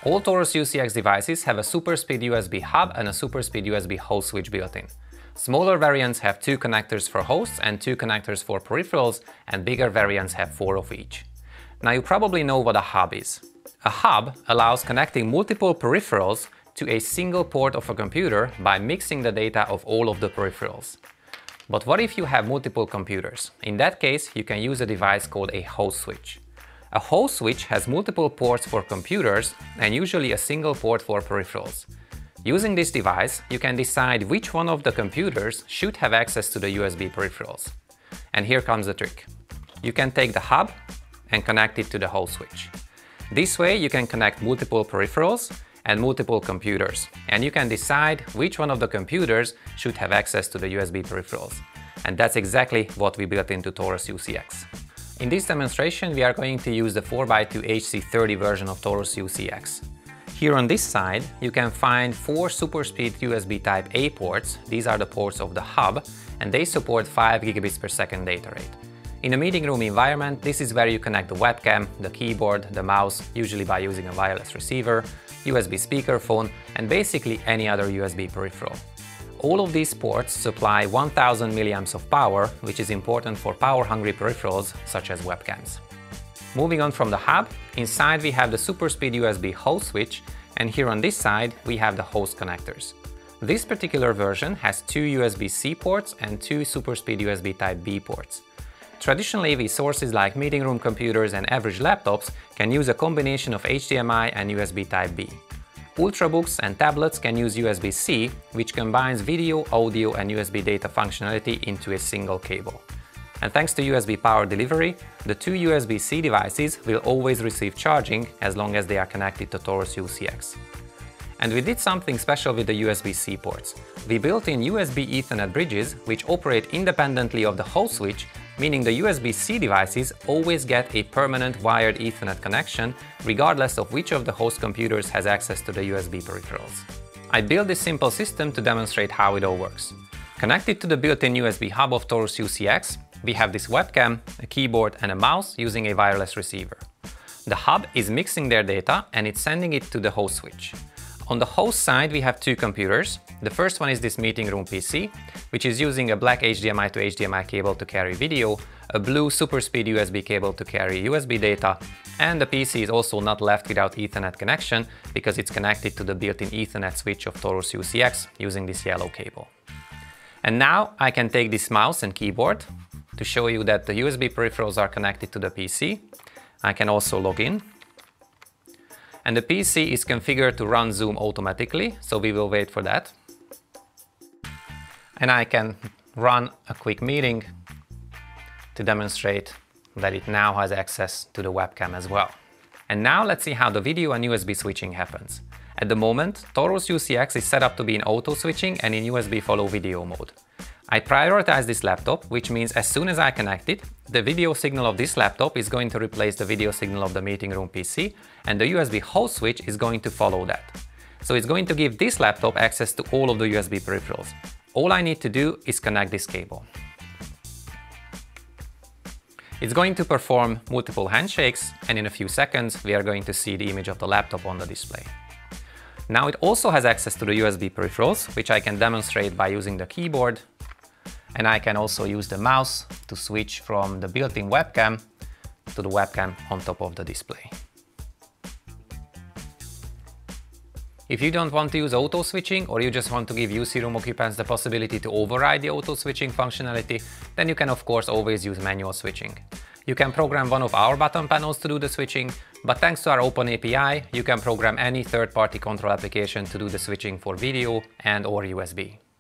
All Taurus UCX devices have a Superspeed USB hub and a Superspeed USB host switch built in. Smaller variants have 2 connectors for hosts and 2 connectors for peripherals, and bigger variants have 4 of each. Now you probably know what a hub is. A hub allows connecting multiple peripherals to a single port of a computer by mixing the data of all of the peripherals. But what if you have multiple computers? In that case, you can use a device called a host switch. A host switch has multiple ports for computers and usually a single port for peripherals. Using this device, you can decide which one of the computers should have access to the USB peripherals. And here comes the trick. You can take the hub and connect it to the host switch. This way you can connect multiple peripherals and multiple computers, and you can decide which one of the computers should have access to the USB peripherals. And that's exactly what we built into Taurus UCX. In this demonstration, we are going to use the 4x2 HC30 version of Taurus UCX. Here on this side, you can find 4 Superspeed USB Type A ports. These are the ports of the hub, and they support 5 gigabits per second data rate. In a meeting room environment, this is where you connect the webcam, the keyboard, the mouse, usually by using a wireless receiver, USB speakerphone, and basically any other USB peripheral. All of these ports supply 1000 milliamps of power, which is important for power-hungry peripherals such as webcams. Moving on from the hub, inside we have the Superspeed USB host switch, and here on this side we have the host connectors. This particular version has 2 USB-C ports and 2 Superspeed USB Type B ports. Traditionally, resources like meeting room computers and average laptops can use a combination of HDMI and USB Type B. Ultrabooks and tablets can use USB-C, which combines video, audio and USB data functionality into a single cable. And thanks to USB power delivery, the 2 USB-C devices will always receive charging as long as they are connected to Taurus UCX. And we did something special with the USB-C ports. We built in USB Ethernet bridges which operate independently of the host switch, meaning the USB-C devices always get a permanent wired Ethernet connection regardless of which of the host computers has access to the USB peripherals. I built this simple system to demonstrate how it all works. Connected to the built-in USB hub of Taurus UCX, we have this webcam, a keyboard and a mouse using a wireless receiver. The hub is mixing their data and it's sending it to the host switch. On the host side, we have 2 computers. The first one is this meeting room PC, which is using a black HDMI to HDMI cable to carry video, a blue Superspeed USB cable to carry USB data, and the PC is also not left without Ethernet connection because it's connected to the built-in Ethernet switch of Taurus UCX using this yellow cable. And now I can take this mouse and keyboard to show you that the USB peripherals are connected to the PC. I can also log in. And the PC is configured to run Zoom automatically, so we will wait for that. And I can run a quick meeting to demonstrate that it now has access to the webcam as well. And now let's see how the video and USB switching happens. At the moment, Taurus UCX is set up to be in auto switching and in USB follow video mode. I prioritize this laptop, which means as soon as I connect it, the video signal of this laptop is going to replace the video signal of the meeting room PC, and the USB host switch is going to follow that. So it's going to give this laptop access to all of the USB peripherals. All I need to do is connect this cable. It's going to perform multiple handshakes, and in a few seconds we are going to see the image of the laptop on the display. Now it also has access to the USB peripherals, which I can demonstrate by using the keyboard. And I can also use the mouse to switch from the built-in webcam to the webcam on top of the display. If you don't want to use auto switching, or you just want to give UC room occupants the possibility to override the auto switching functionality, then you can of course always use manual switching. You can program one of our button panels to do the switching, but thanks to our open API, you can program any third-party control application to do the switching for video and/or USB.